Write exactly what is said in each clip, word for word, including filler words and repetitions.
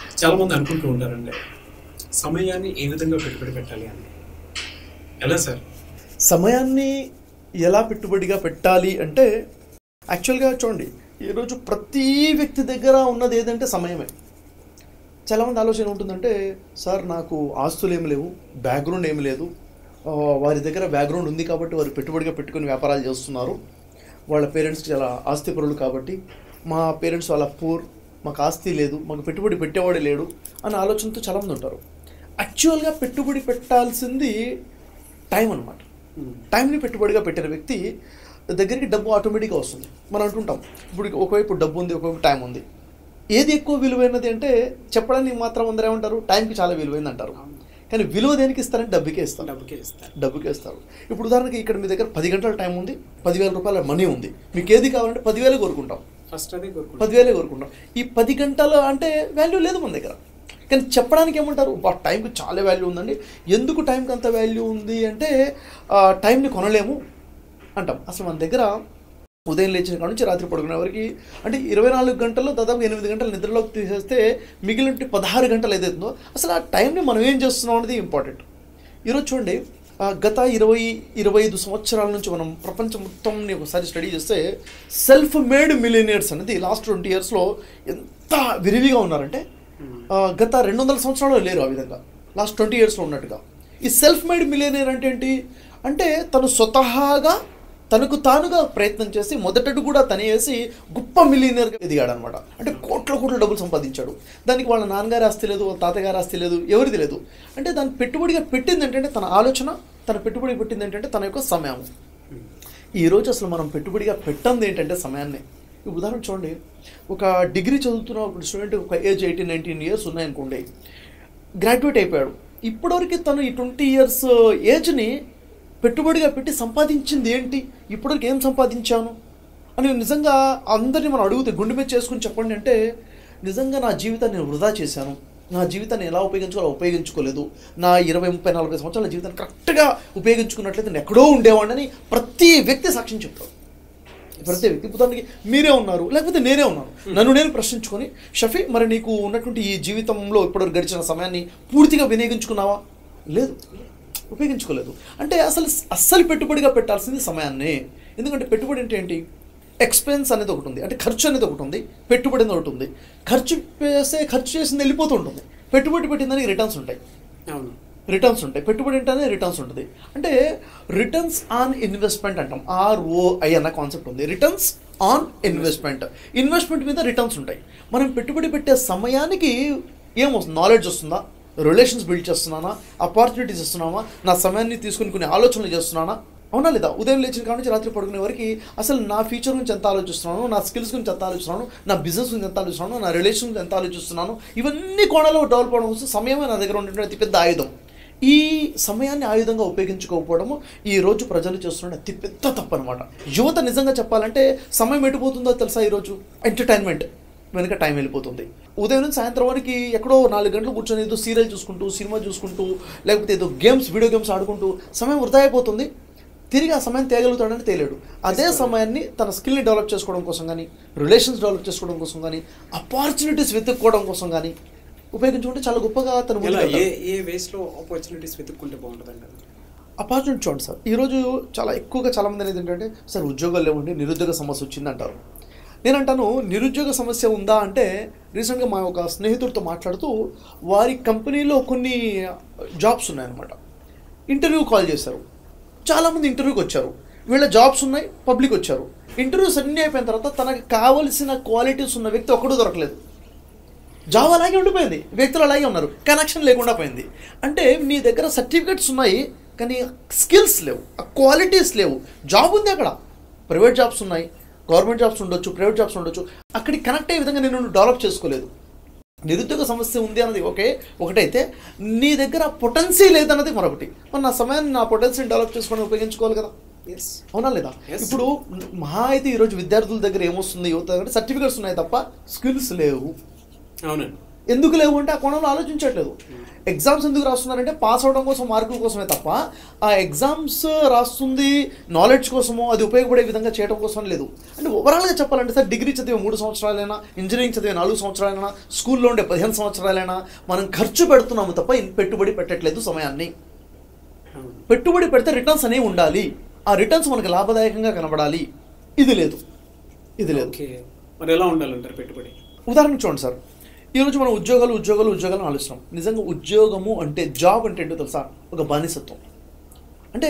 చాలామంది అనుకుంటూ ఉంటారండి, సమయాన్ని ఏ విధంగా పెట్టుబడి పెట్టాలి అని. ఎలా సార్ సమయాన్ని ఎలా పెట్టుబడిగా పెట్టాలి అంటే, యాక్చువల్గా చూడండి, ఈరోజు ప్రతి వ్యక్తి దగ్గర ఉన్నది ఏదంటే సమయమే. చాలామంది ఆలోచన ఉంటుందంటే, సార్ నాకు ఆస్తులు ఏమి లేవు, బ్యాక్గ్రౌండ్ ఏమి లేదు, వారి దగ్గర బ్యాక్గ్రౌండ్ ఉంది కాబట్టి వారు పెట్టుబడిగా పెట్టుకుని వ్యాపారాలు చేస్తున్నారు, వాళ్ళ పేరెంట్స్కి చాలా ఆస్తిపరులు కాబట్టి, మా పేరెంట్స్ వాళ్ళ పూర్, మాకు ఆస్తి లేదు, మాకు పెట్టుబడి పెట్టేవాడే లేడు అనే ఆలోచనతో చాలామంది ఉంటారు. యాక్చువల్గా పెట్టుబడి పెట్టాల్సింది టైం అనమాట. టైంని పెట్టుబడిగా పెట్టిన వ్యక్తి దగ్గరికి డబ్బు ఆటోమేటిక్గా వస్తుంది. మనం అంటుంటాం, ఇప్పుడు ఒకవైపు డబ్బు ఉంది, ఒకవైపు టైం ఉంది, ఏది ఎక్కువ విలువైనది అంటే చెప్పడానికి మాత్రం అందరూ ఏమంటారు, టైంకి చాలా విలువైంది అంటారు. కానీ విలువ దేనికి ఇస్తారంటే డబ్బుకే ఇస్తారు. డబ్బుకే ఇస్తారు డబ్బుకే ఇస్తారు ఇప్పుడు ఉదాహరణకి ఇక్కడ మీ దగ్గర పది గంటల టైం ఉంది, పదివేల రూపాయల మనీ ఉంది, మీకు ఏది కావాలంటే పదివేలే కోరుకుంటాం, ఫస్ట్ అదే కోరుకుంటాం, పదివేలే కోరుకుంటాం. ఈ పది గంటలు అంటే వాల్యూ లేదు మన దగ్గర. కానీ చెప్పడానికి ఏమంటారు, బా టైంకి చాలా వాల్యూ ఉందండి. ఎందుకు టైంకి అంత వాల్యూ ఉంది అంటే, టైంని కొనలేము అంటాం. అసలు మన దగ్గర ఉదయం లేచిన కాడ నుంచి రాత్రి పడుకునే వరకు అంటే ఇరవై నాలుగు గంటల్లో దాదాపు ఎనిమిది గంటలు నిద్రలోకి తీసేస్తే మిగిలిన పదహారు గంటలు ఏదైతుందో అసలు ఆ టైంని మనం ఏం చేస్తున్నాం అనేది ఇంపార్టెంట్. ఈరోజు చూడండి, గత ఇరవై ఇరవై ఐదు సంవత్సరాల నుంచి మనం ప్రపంచం మొత్తంని ఒకసారి స్టడీ చేస్తే సెల్ఫ్ మేడ్ మిలియనియర్స్ అనేది లాస్ట్ ట్వంటీ ఇయర్స్లో ఎంత విరివిగా ఉన్నారంటే, గత రెండు వందల సంవత్సరాలు లేరు ఆ విధంగా లాస్ట్ ట్వంటీ ఇయర్స్లో ఉన్నట్టుగా. ఈ సెల్ఫ్ మేడ్ మిలియనియర్ అంటే ఏంటి అంటే, తను స్వతహాగా తనకు తానుగా ప్రయత్నం చేసి మొదటడు కూడా తనే వేసి గొప్ప మిలియనర్గా ఎదిగాడు అనమాట. అంటే కోట్ల కోట్ల డబ్బులు సంపాదించాడు. దానికి వాళ్ళ నాన్నగారి ఆస్తి లేదు, వాళ్ళ తాతగారి ఆస్తి లేదు, ఎవరిది లేదు. అంటే దాన్ని పెట్టుబడిగా పెట్టింది ఏంటంటే తన ఆలోచన, తన పెట్టుబడి పెట్టింది ఏంటంటే తన యొక్క సమయం. ఈరోజు అసలు మనం పెట్టుబడిగా పెట్టంది ఏంటంటే సమయాన్ని. ఈ ఉదాహరణ చూడండి, ఒక డిగ్రీ చదువుతున్న ఒక స్టూడెంట్ ఒక ఏజ్ ఎయిటీన్ నైన్టీన్ ఇయర్స్ ఉన్నాయనుకోండి, గ్రాడ్యుయేట్ అయిపోయాడు. ఇప్పటివరకు తను ఈ ట్వంటీ ఇయర్స్ ఏజ్ని పెట్టుబడిగా పెట్టి సంపాదించింది ఏంటి, ఇప్పటివరకు ఏం సంపాదించాను అని నిజంగా అందరినీ మనం అడిగితే గుండె మీద చేసుకుని చెప్పండి అంటే, నిజంగా నా జీవితాన్ని నేను వృధా చేశాను, నా జీవితాన్ని ఎలా ఉపయోగించుకోవాలో ఉపయోగించుకోలేదు, నా ఇరవై ముప్పై నలభై సంవత్సరాల జీవితాన్ని కరెక్ట్గా ఉపయోగించుకున్నట్లయితే నేను ఎక్కడో ఉండేవాడిని ప్రతి వ్యక్తి సాక్ష్యం చెప్తారు. ప్రతి వ్యక్తి ఉదాహరణకి మీరే ఉన్నారు, లేకపోతే నేనే ఉన్నాను, నన్ను నేను ప్రశ్నించుకొని, షఫీ మరి నీకు ఉన్నటువంటి ఈ జీవితంలో ఇప్పటివరకు గడిచిన సమయాన్ని పూర్తిగా వినియోగించుకున్నావా? లేదు, ఉపయోగించుకోలేదు. అంటే అసలు అస్సలు పెట్టుబడిగా పెట్టాల్సింది సమయాన్ని. ఎందుకంటే పెట్టుబడి అంటే ఏంటి, ఎక్స్పెన్స్ అనేది ఒకటి ఉంది, అంటే ఖర్చు అనేది ఒకటి ఉంది, పెట్టుబడి అనేది ఒకటి ఉంది. ఖర్చు చేస్తే ఖర్చు చేసింది వెళ్ళిపోతూ ఉంటుంది, పెట్టుబడి పెట్టిందానికి రిటర్న్స్ ఉంటాయి. అవును, రిటర్న్స్ ఉంటాయి. పెట్టుబడి ఏంటనే రిటర్న్స్ ఉంటుంది. అంటే రిటర్న్స్ ఆన్ ఇన్వెస్ట్మెంట్ అంటాం, ఆర్ఓఐ అన్న కాన్సెప్ట్ ఉంది. రిటర్న్స్ ఆన్ ఇన్వెస్ట్మెంట్, ఇన్వెస్ట్మెంట్ మీద రిటర్న్స్ ఉంటాయి. మనం పెట్టుబడి పెట్టే సమయానికి ఏమొస్తుంది, నాలెడ్జ్ వస్తుందా, రిలేషన్స్ బిల్డ్ చేస్తున్నానా, ఆపర్చునిటీస్ ఇస్తున్నామా, నా సమయాన్ని తీసుకుని కొన్ని ఆలోచనలు చేస్తున్నానా, అవునా లేదా? ఉదయం లేచిన కాడ నుంచి రాత్రి పడుకునే వరకు అసలు నా ఫ్యూచర్ గురించి ఎంత ఆలోచిస్తున్నాను, నా స్కిల్స్ గురించి ఎంత ఆలోచిస్తున్నాను, నా బిజినెస్ గురించి ఎంత ఆలోచిస్తున్నాను, నా రిలేషన్ గురించి ఎంత ఆలోచిస్తున్నాను, ఇవన్నీ కోణాలు డెవలప్ అవడం కోసం సమయమే నా దగ్గర ఉండేటువంటి అతి పెద్ద ఆయుధం. ఈ సమయాన్ని ఆయుధంగా ఉపయోగించుకోకపోవడము ఈ రోజు ప్రజలు చేస్తున్న అతి పెద్ద తప్పు అనమాట. యువత నిజంగా చెప్పాలంటే సమయం ఎటుపోతుందో తెలుసా? ఈరోజు ఎంటర్టైన్మెంట్ వెనుక టైం వెళ్ళిపోతుంది. ఉదయం నుంచి సాయంత్రం వరకు ఎక్కడో నాలుగు గంటలు కూర్చొని ఏదో సీరియల్ చూసుకుంటూ, సినిమా చూసుకుంటూ, లేకపోతే ఏదో గేమ్స్, వీడియో గేమ్స్ ఆడుకుంటూ సమయం వృధా అయిపోతుంది. తిరిగి ఆ సమయం తేగలుగుతాడని తేలేడు. అదే సమయాన్ని తన స్కిల్ని డెవలప్ చేసుకోవడం కోసం కానీ, రిలేషన్స్ డెవలప్ చేసుకోవడం కోసం కానీ, ఆపర్చునిటీస్ వెతుక్కోవడం కోసం కానీ ఉపయోగించుకుంటే చాలా గొప్పగా తను ఏ వేస్లో ఆపర్చునిటీస్ వెతుక్కుంటే బాగుంటుందండి. ఆపర్చునిటీ చూడండి సార్, ఈరోజు చాలా ఎక్కువగా చాలామంది అనేది ఏంటంటే, సార్ ఉద్యోగాలు లేవండి, నిరుద్యోగ సమస్య వచ్చింది అంటారు. నేనంటాను, నిరుద్యోగ సమస్య ఉందా అంటే, రీసెంట్గా మా ఒక స్నేహితుడితో మాట్లాడుతూ వారి కంపెనీలో కొన్ని జాబ్స్ ఉన్నాయన్నమాట. ఇంటర్వ్యూ కాల్ చేశారు, చాలామంది ఇంటర్వ్యూకి వచ్చారు, వీళ్ళ జాబ్స్ ఉన్నాయి, పబ్లిక్ వచ్చారు. ఇంటర్వ్యూస్ అన్నీ అయిపోయిన తర్వాత తనకు కావలసిన క్వాలిటీస్ ఉన్న వ్యక్తి ఒక్కడూ దొరకలేదు. జాబ్ అలాగే ఉండిపోయింది, వ్యక్తులు అలాగే ఉన్నారు, కనెక్షన్ లేకుండా పోయింది. అంటే నీ దగ్గర సర్టిఫికెట్స్ ఉన్నాయి కానీ స్కిల్స్ లేవు, ఆ క్వాలిటీస్ లేవు. జాబ్ ఉంది అక్కడ, ప్రైవేట్ జాబ్స్ ఉన్నాయి, గవర్నమెంట్ జాబ్స్ ఉండొచ్చు, ప్రైవేట్ జాబ్స్ ఉండొచ్చు, అక్కడికి కనెక్ట్ అయ్యే విధంగా నేను డెవలప్ చేసుకోలేదు. నిరుద్యోగ సమస్య ఉంది అన్నది ఓకే, ఒకటైతే నీ దగ్గర పొటెన్సీ లేదన్నది మరొకటి. మరి నా సమయాన్ని, నా పొటెన్సీని డెవలప్ చేసుకొని ఉపయోగించుకోవాలి కదా, అవునా లేదా? ఇప్పుడు మహా అయితే ఈరోజు విద్యార్థుల దగ్గర ఏమొస్తుంది, యువత దగ్గర సర్టిఫికెట్స్ ఉన్నాయి తప్ప స్కిల్స్ లేవు. అవునండి. ఎందుకు లేవు అంటే ఆ కోణంలో ఆలోచించట్లేదు. ఎగ్జామ్స్ ఎందుకు రాస్తున్నారంటే పాస్ అవడం కోసం, మార్కుల కోసమే తప్ప ఆ ఎగ్జామ్స్ రాస్తుంది నాలెడ్జ్ కోసమో, అది ఉపయోగపడే విధంగా చేయడం కోసం లేదు. అంటే ఓవరాల్గా చెప్పాలంటే సార్, డిగ్రీ చదివే మూడు సంవత్సరాలైనా, ఇంజనీరింగ్ చదివే నాలుగు సంవత్సరాలైనా, స్కూల్లో ఉండే పదిహేను సంవత్సరాలైనా మనం ఖర్చు పెడుతున్నాము తప్ప పెట్టుబడి పెట్టట్లేదు సమయాన్ని. పెట్టుబడి పెడితే రిటర్న్స్ అనేవి ఉండాలి, ఆ రిటర్న్స్ మనకు లాభదాయకంగా కనబడాలి. ఇది లేదు, ఇది లేదు. మరి ఎలా ఉండాలంటారు పెట్టుబడి? ఉదాహరణ చూడండి సార్, ఈరోజు మనం ఉద్యోగాలు ఉద్యోగాలు ఉద్యోగాలు ఆలోచిస్తాం. నిజంగా ఉద్యోగము అంటే, జాబ్ అంటే ఏంటో తెలుసా? ఒక బానిసత్వం. అంటే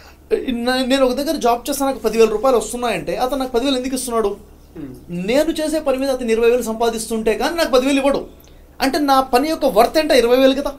నేను ఒక దగ్గర జాబ్ చేస్తే నాకు పదివేల రూపాయలు వస్తున్నాయంటే అతను నాకు పదివేలు ఎందుకు ఇస్తున్నాడు? నేను చేసే పని మీద అతను ఇరవై వేలు సంపాదిస్తుంటే కానీ నాకు పదివేలు ఇవ్వడు. అంటే నా పని యొక్క వర్త్ అంటే ఇరవై వేలు కదా.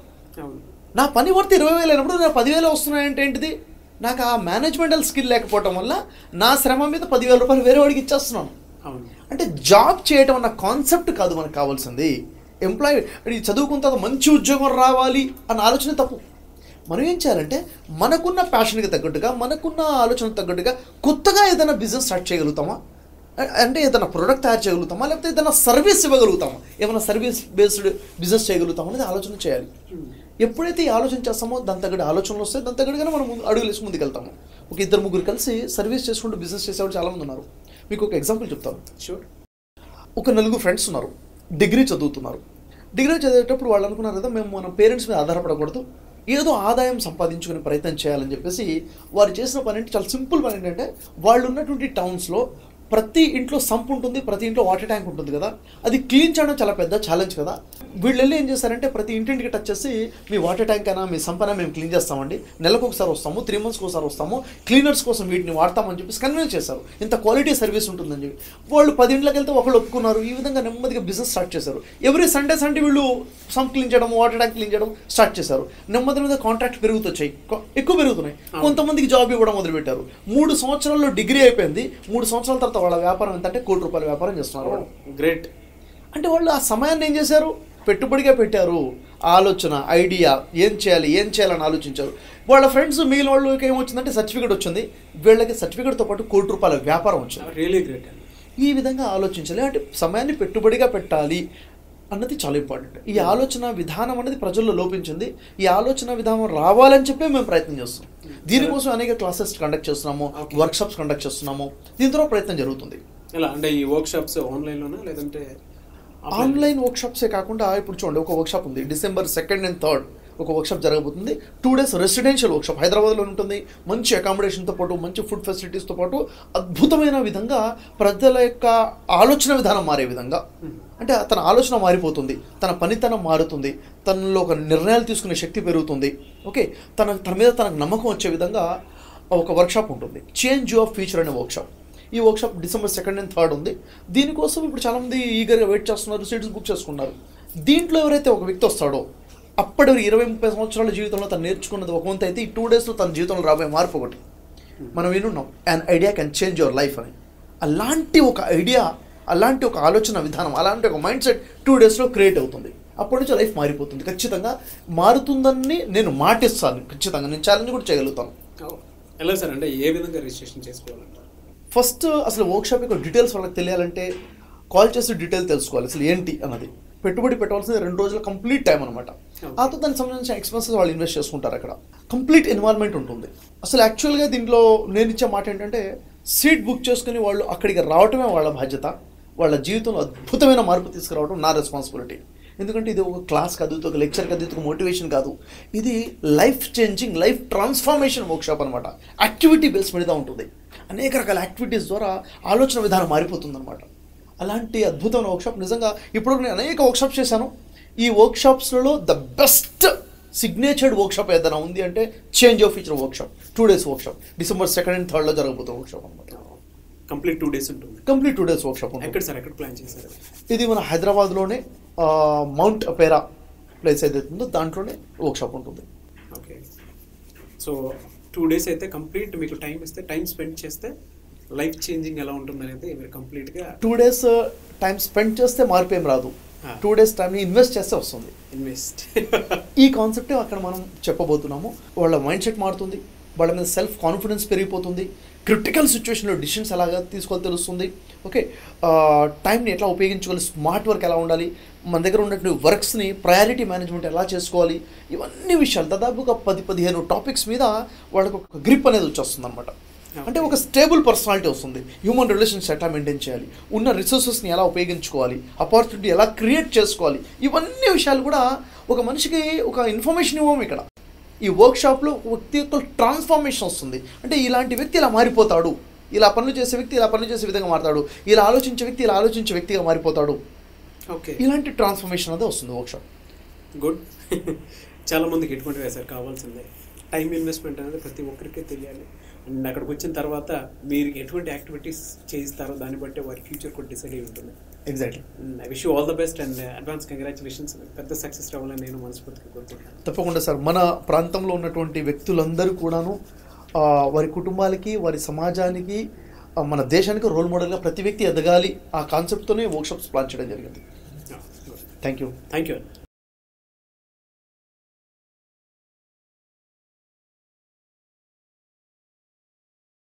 నా పని వర్త్ ఇరవై వేలు అయినప్పుడు నాకు పదివేలు వస్తున్నాయంటే ఏంటిది? నాకు ఆ మేనేజ్మెంటల్ స్కిల్ లేకపోవటం వల్ల నా శ్రమ మీద పదివేల రూపాయలు వేరే వాడికి ఇచ్చేస్తున్నాను. అంటే జాబ్ చేయటం అన్న కాన్సెప్ట్ కాదు మనకు కావాల్సింది. ఎంప్లాయీ చదువుకున్న తర్వాత మంచి ఉద్యోగం రావాలి అన్న ఆలోచన తప్పు. మనం ఏం చేయాలంటే మనకున్న ప్యాషన్కి తగ్గట్టుగా, మనకున్న ఆలోచనకు తగ్గట్టుగా కొత్తగా ఏదైనా బిజినెస్ స్టార్ట్ చేయగలుగుతామా, అంటే ఏదైనా ప్రోడక్ట్ తయారు చేయగలుగుతామా, లేకపోతే ఏదైనా సర్వీస్ ఇవ్వగలుగుతామా, ఏమైనా సర్వీస్ బేస్డ్ బిజినెస్ చేయగలుగుతామా అనేది ఆలోచన చేయాలి. ఎప్పుడైతే ఈ ఆలోచన చేస్తామో దాని తగ్గట్టు ఆలోచనలు వస్తాయి, దాని తగ్గట్టుగానే మనం అడుగులు వేసి ముందుకు వెళ్తాము. ఒక ఇద్దరు ముగ్గురు కలిసి సర్వీస్ చేసుకుంటూ బిజినెస్ చేసేవాళ్ళు చాలామంది ఉన్నారు. మీకు ఒక ఎగ్జాంపుల్ చెప్తాను. షూర్. ఒక నలుగురు ఫ్రెండ్స్ ఉన్నారు, డిగ్రీ చదువుతున్నారు. డిగ్రీ చదివేటప్పుడు వాళ్ళు అనుకున్నారు కదా, మేము మన పేరెంట్స్ మీద ఆధారపడకూడదు, ఏదో ఆదాయం సంపాదించుకునే ప్రయత్నం చేయాలని చెప్పేసి వారు చేసిన పని అంటే చాలా సింపుల్ పని. ఏంటంటే వాళ్ళు ఉన్నటువంటి టౌన్స్లో ప్రతి ఇంట్లో సంప్ ఉంటుంది, ప్రతి ఇంట్లో వాటర్ ట్యాంక్ ఉంటుంది కదా, అది క్లీన్ చేయడం చాలా పెద్ద ఛాలెంజ్ కదా. వీళ్ళు వెళ్ళి ఏం చేశారంటే ప్రతి ఇంటింటికి టచ్ చేసి మీ వాటర్ ట్యాంక్ అయినా మీ సంప్ అయినా మేము క్లీన్ చేస్తామండి, నెలకు ఒకసారి వస్తాము, త్రీ మంత్స్కి ఒకసారి వస్తాము, క్లీనర్స్ కోసం వీటిని వాడతామని చెప్పేసి కన్విన్స్ చేశారు. ఇంత క్వాలిటీ సర్వీస్ ఉంటుందని చెప్పి వాళ్ళు పది ఇంట్లోకి వెళ్తే ఒకళ్ళు ఒప్పుకున్నారు. ఈ విధంగా నెమ్మదిగా బిజినెస్ స్టార్ట్ చేశారు. ఎవ్రీ సండే సండే వీళ్ళు సంప్ క్లీన్ చేయడం, వాటర్ ట్యాంక్ క్లీన్ చేయడం స్టార్ట్ చేశారు. నెమ్మది మీద కాంట్రాక్ట్ పెరుగుతొచ్చాయి, ఎక్కువ పెరుగుతున్నాయి. కొంతమందికి జాబ్ ఇవ్వడం మొదలుపెట్టారు. మూడు సంవత్సరాల్లో డిగ్రీ అయిపోయింది. మూడు సంవత్సరాల తర్వాత వాళ్ళ వ్యాపారం ఎంత అంటే కోటి రూపాయల వ్యాపారం చేస్తున్నారు వాళ్ళు. గ్రేట్. అంటే వాళ్ళు ఆ సమయాన్ని ఏం చేశారు? పెట్టుబడిగా పెట్టారు. ఆలోచన, ఐడియా, ఏం చేయాలి ఏం చేయాలని ఆలోచించారు. వాళ్ళ ఫ్రెండ్స్ మిగిలిన వాళ్ళకి ఏమొచ్చిందంటే సర్టిఫికేట్ వచ్చింది, వీళ్ళకి సర్టిఫికేట్తో పాటు కోటి రూపాయల వ్యాపారం వచ్చింది. Really great. ఈ విధంగా ఆలోచించాలి. అంటే సమయాన్ని పెట్టుబడిగా పెట్టాలి అన్నది చాలా ఇంపార్టెంట్. ఈ ఆలోచన విధానం అనేది ప్రజల్లో లోపించింది. ఈ ఆలోచన విధానం రావాలని చెప్పి మేము ప్రయత్నం చేస్తున్నాం. దీనికోసం అనేక క్లాసెస్ కండక్ట్ చేస్తున్నాము, వర్క్షాప్స్ కండక్ట్ చేస్తున్నాము. దీంతో ప్రయత్నం జరుగుతుంది. ఎలా అంటే ఈ వర్క్షాప్స్ ఆన్లైన్లోనా లేదంటే? ఆన్లైన్ వర్క్షాప్సే కాకుండా ఇప్పుడు చూడండి, ఒక వర్క్షాప్ ఉంది డిసెంబర్ సెకండ్ అండ్ థర్డ్ ఒక వర్క్షాప్ జరగబోతుంది. టూ డేస్ రెసిడెన్షియల్ వర్క్షాప్ హైదరాబాద్లో ఉంటుంది. మంచి అకామిడేషన్తో పాటు, మంచి ఫుడ్ ఫెసిలిటీస్తో పాటు అద్భుతమైన విధంగా ప్రజల యొక్క ఆలోచన విధానం మారే విధంగా, అంటే తన ఆలోచన మారిపోతుంది, తన పనితనం మారుతుంది, తనలో ఒక నిర్ణయాలు తీసుకునే శక్తి పెరుగుతుంది. ఓకే, తన తన మీద తనకు నమ్మకం వచ్చే విధంగా ఒక వర్క్షాప్ ఉంటుంది. చేంజ్ యువర్ ఫ్యూచర్ అనే వర్క్షాప్. ఈ workshop December second and third ఉంది. దీనికోసం ఇప్పుడు చాలామంది ఈగర్గా వెయిట్ చేస్తున్నారు, సీట్స్ బుక్ చేసుకున్నారు. దీంట్లో ఎవరైతే ఒక వ్యక్తి వస్తాడో అప్పటి ఇరవై ముప్పై సంవత్సరాల జీవితంలో తను నేర్చుకున్నది ఒక వంతు అయితే, ఈ టూ డేస్లో తన జీవితంలో రాబోయే మార్పు ఒకటి. మనం వినున్నాం, an idea can change your life అని. అలాంటి ఒక ఐడియా, అలాంటి ఒక ఆలోచన విధానం, అలాంటి ఒక మైండ్ సెట్ టూ డేస్లో క్రియేట్ అవుతుంది. అప్పటి నుంచి లైఫ్ మారిపోతుంది. ఖచ్చితంగా మారుతుందని నేను మాటిస్తాను. ఖచ్చితంగా నేను ఛాలెంజ్ కూడా చేయగలుగుతాను. ఎలా సార్? అంటే ఏ విధంగా రిజిస్ట్రేషన్ చేసుకోవాలంటారు? ఫస్ట్ అసలు వర్క్షాప్ యొక్క డీటెయిల్స్ వాళ్ళకి తెలియాలంటే కాల్ చేసి డీటెయిల్ తెలుసుకోవాలి అసలు ఏంటి అన్నది. పెట్టుబడి పెట్టవలసింది రెండు రోజుల కంప్లీట్ టైం అనమాట. ఆ తర్వాత దానికి సంబంధించిన ఎక్స్పెన్సెస్ వాళ్ళు ఇన్వెస్ట్ చేసుకుంటారు. అక్కడ కంప్లీట్ ఇన్వాల్వ్మెంట్ ఉంటుంది. అసలు యాక్చువల్గా దీంట్లో నేను ఇచ్చే మాట ఏంటంటే, సీట్ బుక్ చేసుకుని వాళ్ళు అక్కడికి రావటమే వాళ్ళ బాధ్యత. వాళ్ళ జీవితంలో అద్భుతమైన మార్పు తీసుకురావడం నా రెస్పాన్సిబిలిటీ. ఎందుకంటే ఇది ఒక క్లాస్ కాదు, ఇది ఒక లెక్చర్ కాదు, ఇది ఒక మోటివేషన్ కాదు. ఇది life changing, life transformation workshop అనమాట. యాక్టివిటీ బేస్ మీద ఉంటుంది. అనేక రకాల యాక్టివిటీస్ ద్వారా ఆలోచన విధానం మారిపోతుంది అనమాట. అలాంటి అద్భుతమైన వర్క్షాప్ నిజంగా ఇప్పుడు నేను అనేక వర్క్షాప్స్ చేశాను. ఈ వర్క్షాప్స్లలో ద బెస్ట్ సిగ్నేచర్డ్ వర్క్షాప్ ఏదైనా ఉంది అంటే change of future workshop. Two days workshop December second and థర్డ్లో జరగబోతున్న వర్క్షాప్ అనమాట. కంప్లీట్ టూ డేస్ ఉంటుంది. కంప్లీట్ టూ డేస్ వర్క్షాప్ ఉంటుంది. ఎక్కడ సార్, ఎక్కడ ప్లాన్ చేశారు? ఇది మన హైదరాబాద్లోనే మౌంట్ అపేరా ప్లేస్ ఏదైతే ఉందో దాంట్లోనే వర్క్షాప్ ఉంటుంది. ఓకే, సో టూ డేస్ అయితే కంప్లీట్ మీకు టైం ఇస్తే, టైం స్పెండ్ చేస్తే లైఫ్ చేంజింగ్ ఎలా ఉంటుంది అనేది మీరు కంప్లీట్గా. టూ డేస్ టైం స్పెండ్ చేస్తే మార్పు ఏం రాదు, టూ డేస్ టైంని ఇన్వెస్ట్ చేస్తే వస్తుంది. ఇన్వెస్ట్ ఈ కాన్సెప్టే అక్కడ మనం చెప్పబోతున్నాము. వాళ్ళ మైండ్ సెట్ మారుతుంది, వాళ్ళ మీద సెల్ఫ్ కాన్ఫిడెన్స్ పెరిగిపోతుంది, క్రిటికల్ సిచ్యువేషన్లో డిసిషన్స్ ఎలాగా తీసుకోవాలి తెలుస్తుంది. ఓకే, టైంని ఎట్లా ఉపయోగించుకోవాలి, స్మార్ట్ వర్క్ ఎలా ఉండాలి, మన దగ్గర ఉన్నటువంటి వర్క్స్ని ప్రయారిటీ మేనేజ్మెంట్ ఎలా చేసుకోవాలి, ఇవన్నీ విషయాలు దాదాపుగా పది పదిహేను టాపిక్స్ మీద వాళ్ళకు ఒక గ్రిప్ అనేది వచ్చేస్తుంది అనమాట. అంటే ఒక స్టేబుల్ పర్సనాలిటీ వస్తుంది. హ్యూమన్ రిలేషన్స్ ఎట్లా మెయింటైన్ చేయాలి, ఉన్న రిసోర్సెస్ని ఎలా ఉపయోగించుకోవాలి, ఆపర్చునిటీ ఎలా క్రియేట్ చేసుకోవాలి, ఇవన్నీ విషయాలు కూడా ఒక మనిషికి ఒక ఇన్ఫర్మేషన్ ఇవ్వము. ఇక్కడ ఈ వర్క్షాప్లో వ్యక్తి యొక్క ట్రాన్స్ఫర్మేషన్ వస్తుంది. అంటే ఇలాంటి వ్యక్తి ఇలా మారిపోతాడు, ఇలా పనులు చేసే వ్యక్తి ఇలా పనులు చేసే విధంగా మారుతాడు, ఇలా ఆలోచించే వ్యక్తి ఇలా ఆలోచించే వ్యక్తిగా మారిపోతాడు. ఓకే, ఇలాంటి ట్రాన్స్ఫర్మేషన్ అనేది వస్తుంది వర్క్షాప్. గుడ్. చాలా మందికి ఎటువంటి వేసారు కావాల్సిందే టైం ఇన్వెస్ట్మెంట్ అనేది ప్రతి ఒక్కరికి తెలియాలి. అండ్ అక్కడికి వచ్చిన తర్వాత మీరు ఎటువంటి యాక్టివిటీస్ చేయిస్తారో దాన్ని బట్టి వారి ఫ్యూచర్ కూడా డిసైడ్ అయి ఉంటుంది. Exactly. I wish you all the best and advance congratulations. పెద్ద సక్సెస్ రావాలని నేను మనస్ఫూర్తిగా కోరుకుంటున్నాను. తప్పకుండా సార్. మన ప్రాంతంలో ఉన్నటువంటి వ్యక్తులందరూ కూడాను వారి కుటుంబాలకి, వారి సమాజానికి, మన దేశానికి రోల్ మోడల్గా ప్రతి వ్యక్తి ఎదగాలి. ఆ కాన్సెప్ట్తోనే వర్క్షాప్స్ ప్లాన్ చేయడం జరిగింది. Thank you. Thank you.